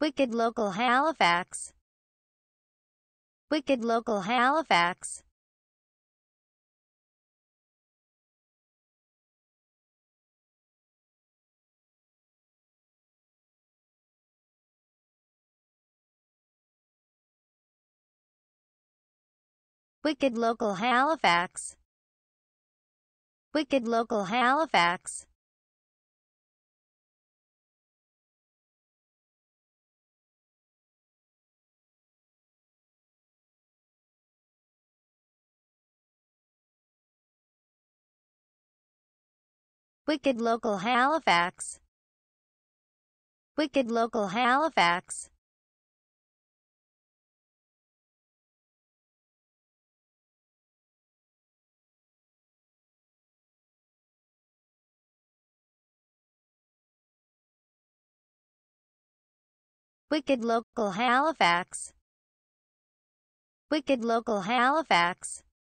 Wicked local Halifax. Wicked local Halifax. Wicked local Halifax. Wicked local Halifax. Wicked local Halifax. Wicked local Halifax. Wicked local Halifax. Wicked local Halifax.